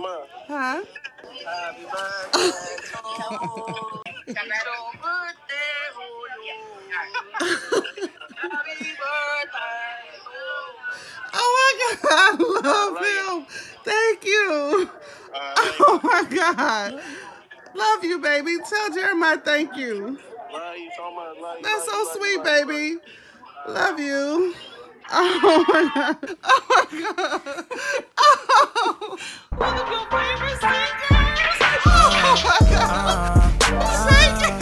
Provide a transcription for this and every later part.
Mama. Huh? Happy birthday to you. Birthday to you. Happy birthday to you. Oh my God, I love him. Thank you. Oh my God. Love you, baby. Tell Jeremiah thank you. Love you so much. Love you. That's so love sweet, you, baby. Love you. Oh my God. Oh my God. Oh, one of your favorite singers. Oh my God. Sing it.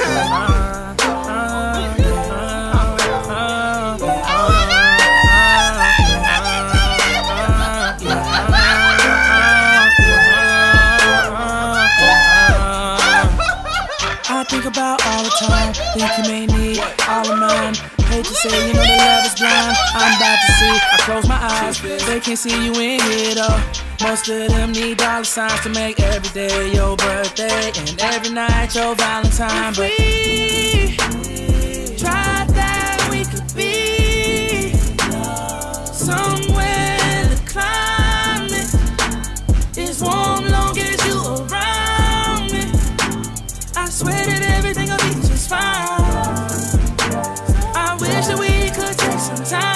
I think about all the time, think you may need all of mine. Hate to say, you know the love is blind. I'm about to see, I close my eyes, they can't see you in here though. Most of them need dollar signs to make every day your birthday and every night your Valentine. But we tried that we could be somewhere the climate is warm long as you around me. I swear that everything will be just fine. I wish that we could take some time.